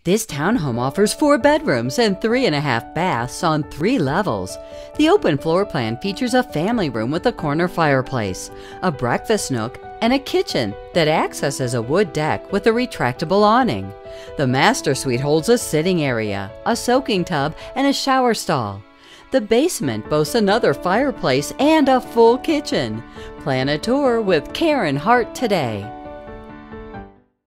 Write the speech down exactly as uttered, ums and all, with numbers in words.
This townhome offers four bedrooms and three and a half baths on three levels. The open floor plan features a family room with a corner fireplace, a breakfast nook, and a kitchen that acts as a wood deck with a retractable awning. The master suite holds a sitting area, a soaking tub, and a shower stall. The basement boasts another fireplace and a full kitchen. Plan a tour with Karen Hart today.